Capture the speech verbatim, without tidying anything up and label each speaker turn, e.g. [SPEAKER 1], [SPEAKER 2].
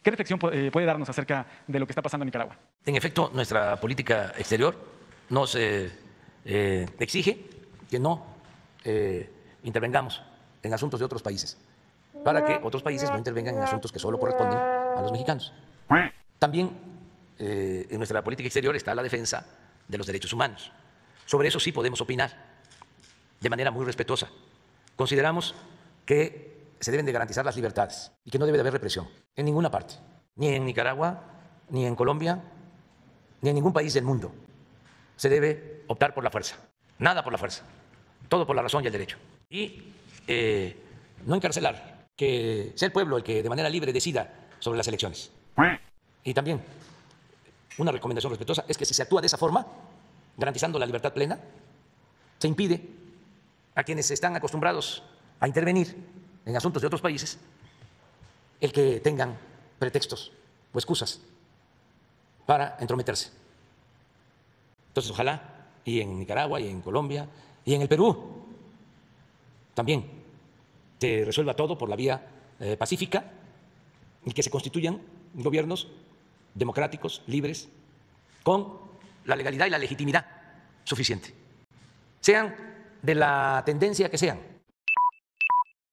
[SPEAKER 1] ¿Qué reflexión puede, puede darnos acerca de lo que está pasando en Nicaragua?
[SPEAKER 2] En efecto, nuestra política exterior nos eh, eh, exige que no eh, intervengamos en asuntos de otros países, para que otros países no intervengan en asuntos que solo corresponden a los mexicanos. También eh, en nuestra política exterior está la defensa de los derechos humanos. Sobre eso sí podemos opinar de manera muy respetuosa. Consideramos que se deben de garantizar las libertades y que no debe de haber represión en ninguna parte, ni en Nicaragua, ni en Colombia, ni en ningún país del mundo. Se debe optar por la fuerza, nada por la fuerza, todo por la razón y el derecho. Y eh, no encarcelar, que sea el pueblo el que de manera libre decida sobre las elecciones. Y también una recomendación respetuosa es que si se actúa de esa forma, garantizando la libertad plena, se impide a quienes están acostumbrados a intervenir en asuntos de otros países el que tengan pretextos o excusas para entrometerse. Entonces, ojalá, y en Nicaragua, y en Colombia, y en el Perú, también se resuelva todo por la vía eh, pacífica y que se constituyan gobiernos democráticos, libres, con la legalidad y la legitimidad suficiente, sean de la tendencia que sean.